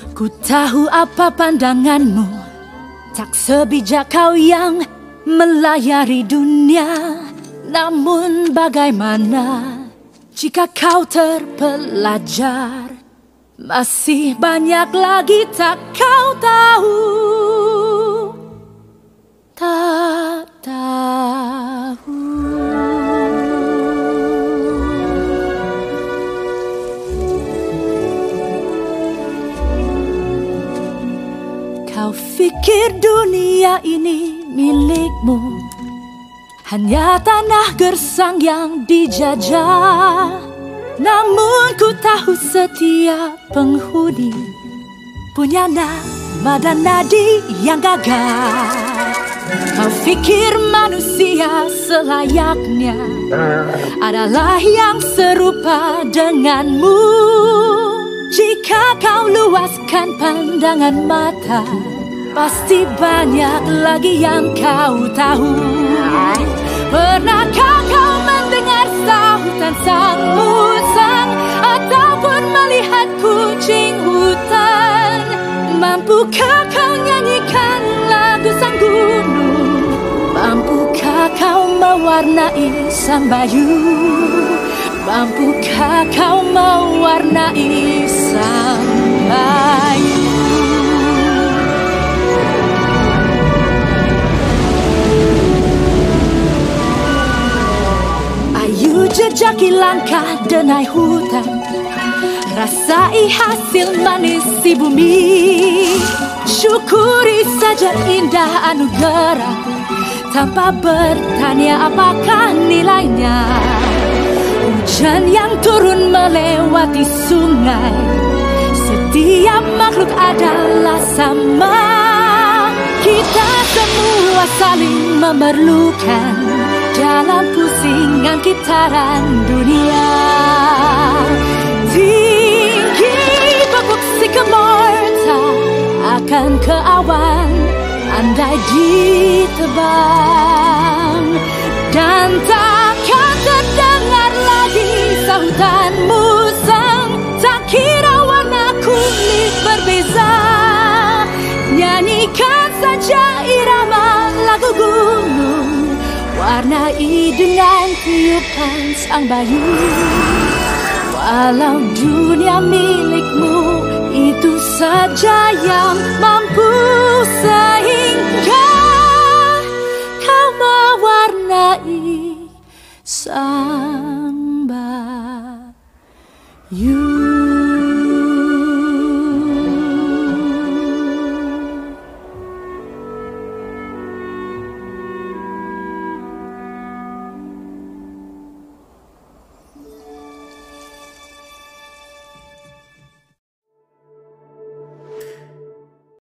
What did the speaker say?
Ku tahu apa pandanganmu, tak sebijak kau yang melayari dunia. Namun bagaimana jika kau terpelajar? Masih banyak lagi tak kau tahu. Tak tahu. Kau pikir dunia ini milikmu, hanya tanah gersang yang dijajah. Namun ku tahu setiap penghuni punya nama dan nadi yang gagah. Kau pikir manusia selayaknya adalah yang serupa denganmu. Jika kau luaskan pandangan mata, pasti banyak lagi yang kau tahu. Pernahkah kau mendengar sahutan sang musang, ataupun melihat kucing hutan? Mampukah kau nyanyikan lagu sang gunung? Mampukah kau mewarnai sang bayu? Mampukah kau mewarnai sang bayu? Ayo jejaki langkah denai hutan, rasai hasil manis si bumi. Syukuri saja indah anugerah, tanpa bertanya apakah nilainya. Hujan yang turun melewati sungai, setiap makhluk adalah sama. Kita semua saling memerlukan dalam pusingan kitaran dunia. Tinggi pokok sikamorta akan ke awan, andai ditebang, dan takkan terdengar lagi sahutan musang. Tak kira warna kulit berbeza, nyanyikan saja irama lagu gunung, warnai dengan tiupan sang bayu. Walau dunia milikmu, itu saja yang